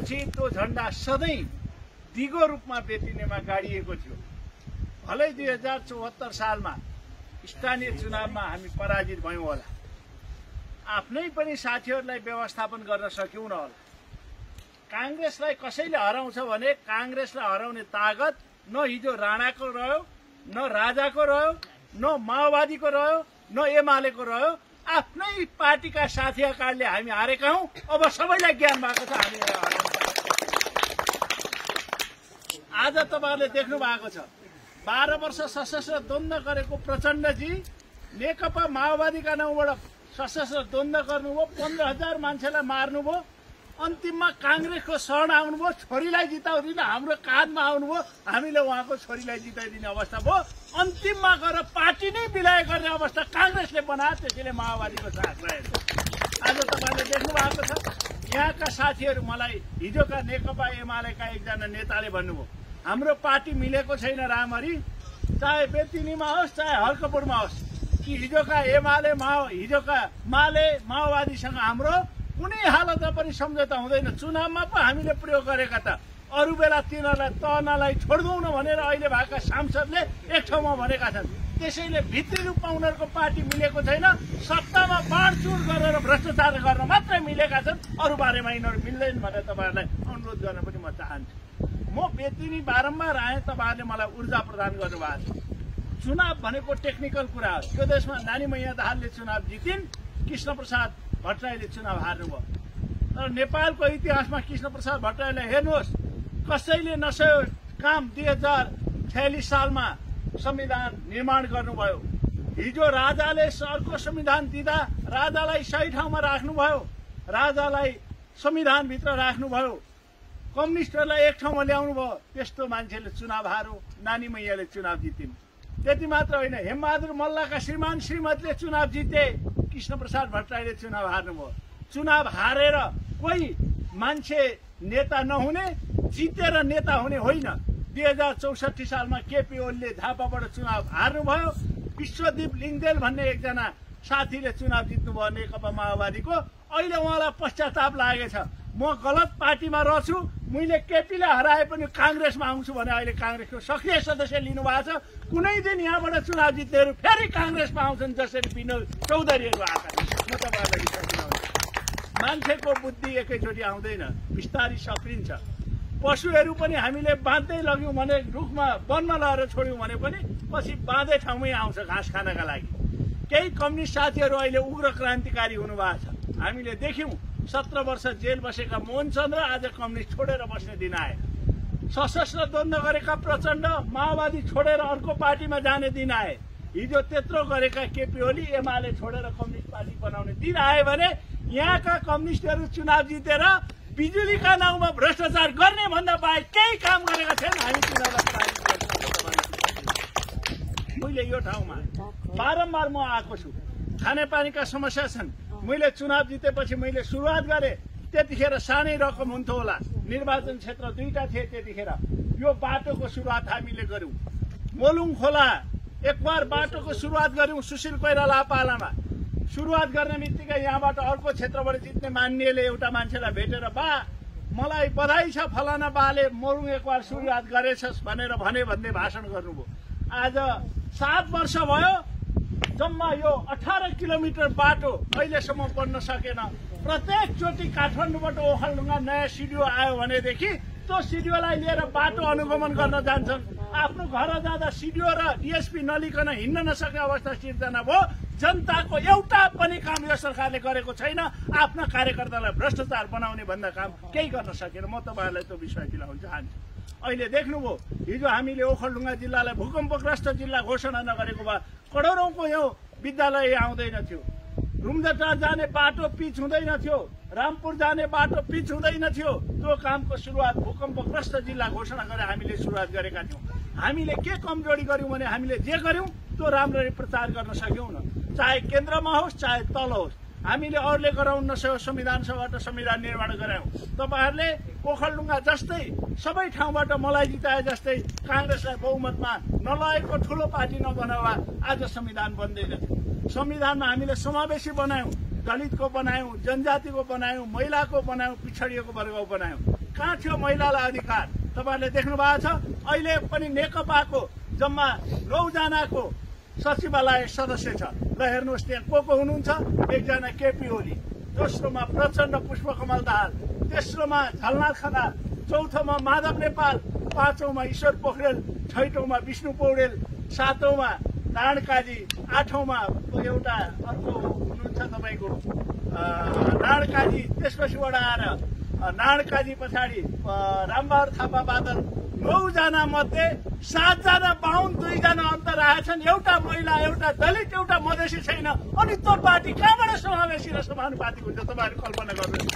जितेपछि त्यो झण्डा सधैँ दिगो रूपमा बेतिनेमा गाडिएको थियो। भलै 2074 सालमा स्थानीय चुनावमा हामी पराजित भयौँ होला, आफ्नै पनि साथीहरूलाई व्यवस्थापन गर्न सक्यौँ न होला। कांग्रेसलाई कसैले हराउँछ भने कांग्रेसलाई हराउने तागत न हिजो राणाको रह्यो, न राजाको रह्यो, न माओवादीको रह्यो, न एमालेको रह्यो। आफ्नै पार्टीका साथीहरूले हामी हारेका हौं। अब सबैलाई ज्ञान भएको छ हामी हराउँछ। आज तपाईहरुले देख्नु भएको छ 12 वर्ष सशस्त्र द्वन्द्व गरेको प्रचण्डजी नेकपा माओवादीका नाउँबाट सशस्त्र द्वन्द्व गर्नुभयो, 15,000 मान्छेलाई मार्नुभयो, अन्तिममा कांग्रेसको शरण आउनुभयो, छोरीलाई जिताउदिन हाम्रो काँधमा आउनुभयो, हामीले उहाँको छोरीलाई जिताइदिने अवस्था भयो। अन्तिममा गएर पार्टी नै विलय गर्ने अवस्था कांग्रेसले बनायो, त्यसैले माओवादीको साथ रहेछ। आज तपाईले देख्नु भएको छ यहाँका साथीहरू मलाई हिजोका नेकपा एमालेका एकजना नेताले भन्नुभयो हाम्रो पार्टी मिलेको छैन रामहरि, चाहे बेतिनीमा होस् चाहे हर्कपुरमा होस्, कि हिजोका एमाले हिजोका माले माओवादीसँग हाम्रो कुनै हालतमा पनि सम्झौता हुँदैन। चुनावमा पो हामीले प्रयोग गरेका त, अरू बेला तिनीहरूलाई तहनालाई छोड्दौ न भनेर अहिले भएका सांसदले एक ठाउँमा भनेका छन्। त्यसैले भित्री रूपमा उनीहरूको पार्टी मिलेको छैन, सत्तामा बाँडचुँड गरेर भ्रष्टाचार गर्न मात्रै मिलेका छन्, अरू बारेमा यिनीहरू मिल्दैन भनेर तपाईहरुलाई अनुरोध गर्न पनि म चाहन्छु। म बेतिनी बारम्बार आएँ, तपाईहरुले मलाई ऊर्जा प्रदान गर्नुभएको छ। चुनाव भनेको टेक्निकल कुरा हो। यो देशमा नानी मैया दाहालले चुनाव जितिन्, कृष्ण प्रसाद भट्टराईले चुनाव हार्नुभयो। तर नेपालको इतिहासमा कृष्ण प्रसाद भट्टराईलाई हेर्नुहोस्, कसैले नसकेको काम 2046 सालमा संविधान निर्माण गर्नुभयो। हिजो राजाले अर्को संविधान दिँदा राजालाई सही ठाउँमा राख्नुभयो, राजालाई संविधानभित्र राख्नुभयो, कम्युनिस्टहरूलाई एक ठाउँमा ल्याउनु भयो। त्यस्तो मान्छेले चुनाव हार्यो, नानी मैयाले चुनाव जितिन्। त्यति मात्र होइन, हेमबहादुर मल्लका श्रीमान श्रीमतीले चुनाव जिते, कृष्ण प्रसाद भट्टराईले चुनाव हार्नुभयो। चुनाव हारेर कोही मान्छे नेता नहुने, जितेर नेता हुने होइन। 2064 सालमा केपी ओलीले झापाबाट चुनाव हार्नुभयो, विश्वदीप लिङ्गदेल भन्ने एकजना साथीले चुनाव जित्नुभयो नेकपा माओवादीको। अहिले उहाँलाई पश्चाताप लागेछ, म गलत पार्टीमा रहन्छु, मैले केपीलाई हराए पनि कांग्रेसमा आउँछु भने अहिले कांग्रेसको सक्रिय सदस्य लिनुभएको छ। कुनै दिन यहाँबाट चुनाव जित्नेहरू फेरि कांग्रेसमा आउँछन्, जसरी विनोद चौधरीहरू आएका छन्। म तपाईहरुलाई मान्छेको बुद्धि एकैचोटि आउँदैन, बिस्तारै सप्रिन्छ। पशुहरू पनि हामीले बाँध्दै लग्यौं भने, रुखमा वनमा लगेर छोड्यौं भने पनि पछि बाँधे ठाउँमै आउँछ घाँस खानका लागि। केही कम्युनिस्ट साथीहरू अहिले उग्र क्रान्तिकारी हुनुभएको छ। हामीले देख्यौं 17 वर्ष जेल बसेका मोहनचन्द्र आज कम्युनिस्ट छोडेर बस्ने दिन आए। सशस्त्र द्वन्द्व गरेका प्रचण्ड माओवादी छोडेर अर्को पार्टीमा जाने दिन आए। हिजो त्यत्रो गरेका केपी ओली एमाले छोडेर कम्युनिस्ट पार्टी बनाउने दिन आए भने यहाँका कम्युनिस्टहरू चुनाव जितेर बिजुलीका नाउँमा भ्रष्टाचार गर्ने भन्दा बाहेक केही काम गरेका छैन। हामी चुनावलाई पारित गर्छौँ। मैले यो ठाउँमा बारम्बार म आएको छु, खानेपानीका समस्या छन्। मैले चुनाव जितेपछि मैले सुरुवात गरेँ, त्यतिखेर सानै रकम हुन्थ्यो होला, निर्वाचन क्षेत्र 2टा थिए त्यतिखेर। यो बाटोको सुरुवात हामीले गर्यौं, मोलुङ खोला एकबार बाटोको सुरुवात गर्यौं सुशील कोइराला पालामा। सुरुवात गर्ने बित्तिकै यहाँबाट अर्को क्षेत्रबाट जित्ने मान्नेले एउटा मान्छेलाई भेटेर, बा मलाई बधाई छ, फलाना बाले मोलुङ एकबार सुरुवात गरेछस् भनेर भन्ने भाषण गर्नुभयो। आज 7 वर्ष भयो, जम्मा यो 18 किलोमिटर बाटो अहिलेसम्म बन्न सकेन। प्रत्येक चोटि काठमाडौँबाट ओखलढुङ्गा नयाँ सिडिओ आयो भनेदेखि त्यो सिडिओलाई लिएर बाटो अनुगमन गर्न जान्छन्। आफ्नो घर जाँदा सिडिओ र डीएसपी नलिकन हिँड्न नसक्ने अवस्था सिर्जना भयो। जनताको एउटा पनि काम यो सरकारले गरेको छैन। आफ्ना कार्यकर्तालाई भ्रष्टाचार बनाउने भन्दा काम केही गर्न सकेन। म तपाईहरुलाई त्यो विषय दिलाउन चाहन्छु। अहिले देख्नुभयो, हिजो हामीले ओखलढुङ्गा जिल्लालाई भूकम्पग्रस्त जिल्ला घोषणा नगरेको भए करोडौंको यो विद्यालय आउँदैन थियो, रुम्जाटा जाने बाटो पिच हुँदैन थियो, रामपुर जाने बाटो पिच हुँदैन थियो। त्यो कामको सुरुवात भूकम्पग्रस्त जिल्ला घोषणा गरेर हामीले सुरुवात गरेका थियौं। हामीले के कमजोरी गर्यौं भने हामीले जे गर्यौं त्यो राम्ररी प्रचार गर्न सक्यौं न, चाहे केन्द्रमा होस् चाहे तल होस्। हामीले अरूले गराउन नसकेको संविधान सभाबाट संविधान निर्माण गरायौं। तपाईहरुले ओखलढुङ्गा जस्तै सबै ठाउँबाट मलाई जिताए जस्तै कांग्रेसलाई बहुमतमा नलगेको ठूलो पार्टी नबनावा आज संविधान बन्दैन थियो। संविधानमा हामीले समावेशी बनायौं, दलितको बनायौं, जनजातिको बनायौं, महिलाको बनायौं, पिछडिएको वर्गको बनायौं। कहाँ थियो महिलालाई अधिकार? तपाईहरुले देख्नु भएको छ। अहिले पनि नेकपाको जम्मा 9 जनाको सचिवालय सदस्य छ। ल हेर्नुहोस् त्यहाँ को हुनुहुन्छ? एकजना केपी ओली, दोस्रोमा प्रचण्ड पुष्पकमल दाहाल, तेस्रोमा झलनाथ खनाल, चौथोमा माधव नेपाल, पाँचौंमा ईश्वर पोखरेल, छैटौंमा विष्णु पौडेल, सातौंमा नारायण काजी, आठौंमा एउटा अर्को हुनुहुन्छ तपाईको नारायण काजी, त्यसपछिबाट आएर नारायण काजी पछाडि रामबहादुर थापा बादल। 9 जना मध्ये 7 जना बाहुन, 2 जना अन्तर आएछन्। एउटा महिला, एउटा दलित, एउटा मधेसी छैन। अनि त्यो पार्टी कहाँबाट समावेशी र समानुपातिक हुन्छ? तपाईहरु कल्पना गर्नुहोस्।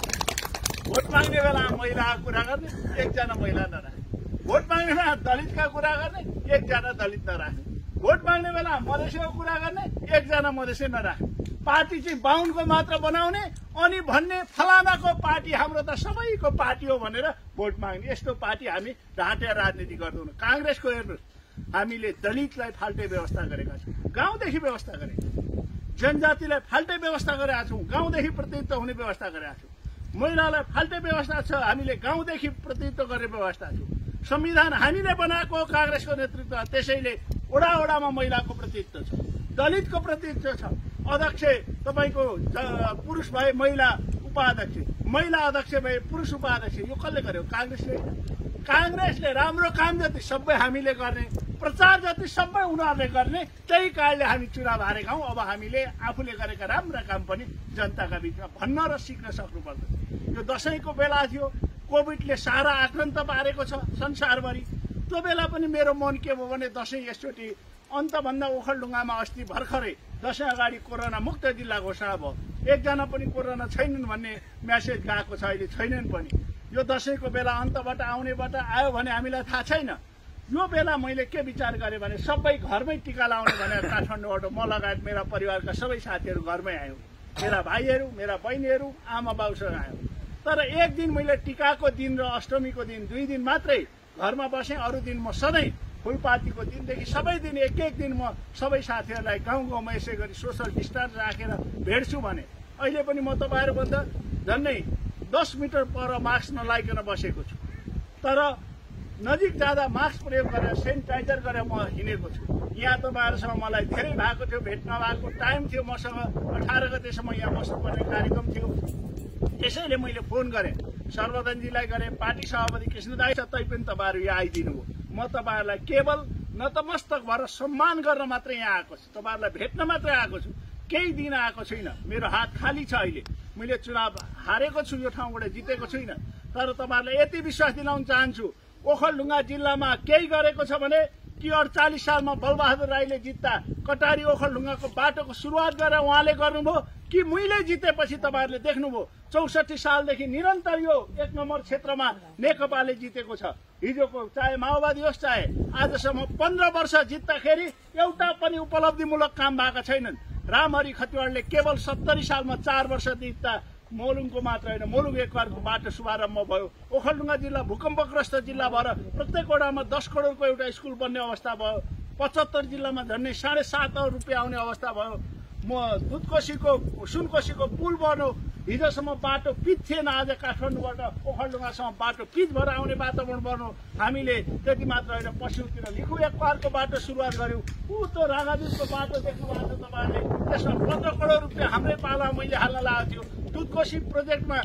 भोट माग्ने बेला महिलाको कुरा गर्ने, एकजना महिला नराख्ने। भोट माग्ने बेला दलितका कुरा गर्ने, एकजना दलित नराख्ने। भोट माग्ने बेला मधेसीको कुरा गर्ने, एकजना मधेसी नराख्ने। पार्टी चाहिँ बाहुनको मात्र बनाउने अनि भन्ने फलानाको पार्टी हाम्रो त सबैको पार्टी हो भनेर भोट माग्ने। यस्तो पार्टी हामी ढाँटेर राजनीति गर्दैनौँ। कांग्रेसको हेर्नुहोस्, हामीले दलितलाई फाल्टे व्यवस्था गरेका छौँ, गाउँदेखि व्यवस्था गरेका छौँ। जनजातिलाई फाल्टे व्यवस्था गरेका छौँ, गाउँदेखि प्रतिनिधित्व हुने व्यवस्था गरेका छौँ। महिलालाई फाल्टे व्यवस्था छ, हामीले गाउँदेखि प्रतिनिधित्व गर्ने व्यवस्था छौँ। संविधान हामीले बनाएको हो कांग्रेसको नेतृत्व, त्यसैले वडा वडामा महिलाको प्रतिनिधित्व छ, दलितको प्रतिनिधित्व छ। अध्यक्ष तपाईको पुरुष भए महिला उपाध्यक्ष, महिला अध्यक्ष भए पुरुष उपाध्यक्ष। यो कसले गर्यो? कांग्रेसले। कांग्रेसले राम्रो काम जति सबै हामीले गर्ने, प्रचार जति सबै उनीहरूले गर्ने, त्यही कारणले हामी चुनाव हारेका हौं। अब हामीले आफूले गरेका राम्रा काम पनि जनताका बीचमा भन्न र सिक्न सक्नुपर्छ। यो दशैंको बेला थियो, कोभिडले सारा आक्रान्त पारेको छ संसारभरि। त्यो बेला पनि मेरो मन के भयो भने दशैं यसचोटि अन्तभन्दा ओखलढुङ्गामा अस्ति भर्खरै दशैं अगाडि कोरोना मुक्त जिल्ला घोषणा भयो। एकजना पनि कोरोना छैनन् भन्ने मेसेज गएको छ, अहिले छैनन् पनि। यो दशैंको बेला अन्तबाट आउनेबाट आयो भने हामीलाई थाहा छैन। यो बेला मैले के विचार गरेँ भने सबै घरमै टिका लाउने भनेर काठमाडौँबाट म लगायत मेरा परिवारका सबै साथीहरू घरमै आयौँ। मेरा भाइहरू, मेरा बहिनीहरू, आमा बाउसँग आयौँ। तर एक दिन मैले टिकाको दिन र अष्टमीको दिन 2 दिन मात्रै घरमा बसेँ। अरू दिन म सधैँ फुलपातीको दिनदेखि सबै दिन एक दिन म सबै साथीहरूलाई गाउँ गाउँमा यसै गरी सोशल डिस्टेन्स राखेर भेट्छु भने। अहिले पनि म तपाईहरुभन्दा झन्नै 10 मिटर पर मास्क नलाइकन बसेको छु। तर नजिक जाँदा मास्क प्रयोग गरेर सेनिटाइजर गरेर म हिँडेको छु। यहाँ तपाईहरुसँग मलाई धेरै भएको थियो, भेट्न भएको टाइम थियो मसँग। 18 गतेसम्म यहाँ बस्नुपर्ने कार्यक्रम थियो। त्यसैले मैले फोन गरेँ, सर्वधनजीलाई गरेँ, पार्टी सभापति कृष्णदाई छ, तै पनि तपाईहरु यहाँ आइदिनु हो। म तपाईहरुलाई केवल नतमस्तक भएर सम्मान गर्न मात्र यहाँ आएको छु, तपाईहरुलाई भेट्न मात्र आएको छु, केही दिन आएको छैन। मेरो हात खाली छ। अहिले मैले चुनाव हारेको छु, यो ठाउँबाट जितेको छैन। तर तपाईहरुलाई यति विश्वास दिलाउन चाहन्छु, ओखलढुङ्गा जिल्लामा केही गरेको छ भने कि 48 सालमा बलबहादुर राईले जित्दा कटारी ओखलढुङ्गाको बाटोको सुरुवात गरेर उहाँले गर्नुभयो कि मैले जितेपछि तपाईहरुले देख्नुभयो 64 सालदेखि निरन्तर यो 1 नम्बर क्षेत्रमा नेकपाले जितेको छ। हिजोको चाहे माओवादी होस् चाहे आजसम्म 15 वर्ष जित्दाखेरि एउटा पनि उपलब्धिमूलक काम भएका छैनन्। रामहरि खतिवड़ले केवल 70 सालमा 4 वर्ष जित्दा मोलुङको मात्र होइन, मोलुङ एकवारको बाटो शुभारम्भ भयो। ओखलढुङ्गा जिल्ला भूकम्पग्रस्त जिल्ला भएर प्रत्येक वडामा 10 करोडको एउटा स्कुल बन्ने अवस्था भयो। 75 जिल्लामा झन्डै 7.5 रुपियाँ आउने अवस्था भयो। म दुधकोशीको सुनकोशीको पुल बन्यो। हिजोसम्म बाटो पिच थिएन, आज काठमाडौँबाट ओखलढुङ्गासम्म बाटो पिच भएर आउने वातावरण बन्यो। हामीले त्यति मात्र होइन, पश्चिमतिर लिखु एकवारको बाटो सुरुवात गर्यौँ। त्यो रागादुधको बाटो देख्नु भएको छ तपाईँहरूले, त्यसमा 15 करोड रुपियाँ हाम्रै पाला मैले हाल्न लागेको थियो। दुधकोशी प्रोजेक्टमा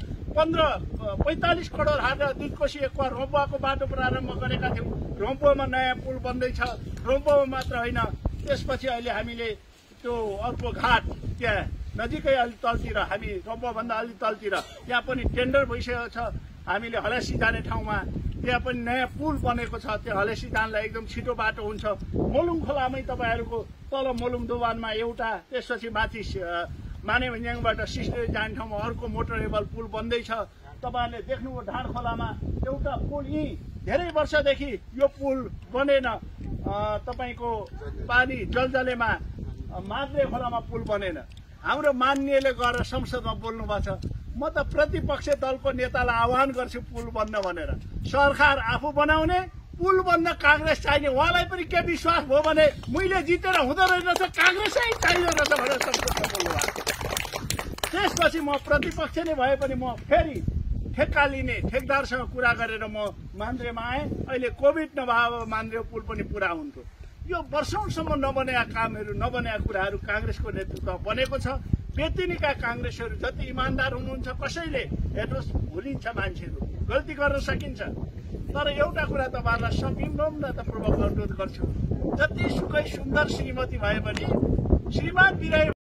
45 करोड हालेर दुधकोशी एकवार रोम्पुवाको बाटो प्रारम्भ गरेका थियौँ। रोम्पुवामा नयाँ पुल बन्दैछ। रोम्पुवामा मात्र होइन, त्यसपछि अहिले हामीले त्यो अर्को घाट त्यहाँ नजिकै अलि तलतिर, हामी रोम्पुवाभन्दा अलि तलतिर त्यहाँ पनि टेन्डर भइसकेको छ। हामीले हलेसी जाने ठाउँमा त्यहाँ पनि नयाँ पुल बनेको छ। त्यो हलेसी जानलाई एकदम छिटो बाटो हुन्छ। मोलुङ खोलामै तपाईँहरूको तल मोलुङ दोबानमा एउटा, त्यसपछि माथि मानेभन्ज्याङबाट सिस्ने जाने ठाउँमा अर्को मोटरेबल पुल बन्दैछ। तपाईँहरूले देख्नुभयो ढाँड खोलामा एउटा पुल, यी धेरै वर्षदेखि यो पुल बनेन। तपाईँको पानी जलजलेमा माद्रे खोलामा पुल बनेन। हाम्रो माननीयले गएर संसदमा बोल्नु भएको छ। म त प्रतिपक्ष दलको नेतालाई आह्वान गर्छु पुल बन्न भनेर। सरकार आफू बनाउने, पुल बन्न कांग्रेस चाहिने। उहाँलाई पनि के विश्वास भयो भने मैले जितेर हुँदो रहेछ, कांग्रेसै चाहिँदो रहेछ भनेर संसदमा बोल्नु भएको। त्यसपछि म प्रतिपक्ष नै भए पनि म फेरि ठेक्का लिने ठेकदारसँग कुरा गरेर म मान्द्रेमा आएँ। अहिले कोभिड नभए मान्द्रे पुल पनि पुरा हुन्थ्यो। यो वर्षौंसम्म नबनेका कामहरू नबनेका कुराहरू कांग्रेसको नेतृत्वमा बनेको छ। बेतिनीका कांग्रेसहरू जति इमान्दार हुनुहुन्छ कसैले हेर्नुहोस् भुलिन्छ, मान्छेहरू गल्ती गर्न सकिन्छ। तर एउटा कुरा तपाईहरुलाई सविनम्रतापूर्वक अनुरोध गर्छु, जति सुकै सुन्दर श्रीमती भए पनि श्रीमान बिरामी